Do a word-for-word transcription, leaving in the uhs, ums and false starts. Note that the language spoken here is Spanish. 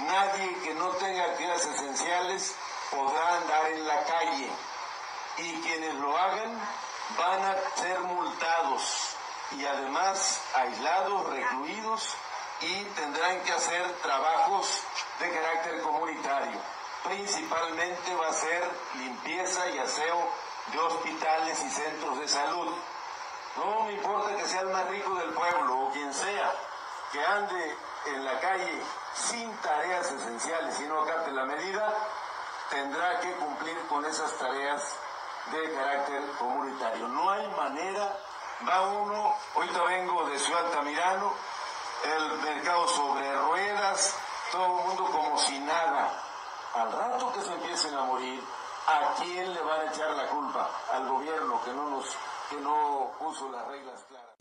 nadie que no tenga actividades esenciales podrá andar en la calle y quienes lo hagan van a ser multados y además aislados, recluidos y tendrán que hacer trabajos de carácter comunitario. Principalmente va a ser limpieza y aseo de hospitales y centros de salud. No me importa que sea el más rico del pueblo o quien sea, que ande en la calle sin tareas esenciales y no acate la medida, tendrá que cumplir con esas tareas de carácter comunitario. No hay manera, va uno, ahorita vengo de Ciudad Altamirano, el mercado sobre ruedas, todo el mundo como si nada. Al rato que se empiecen a morir, ¿a quién le van a echar la culpa? Al gobierno que no nos, que no puso las reglas claras.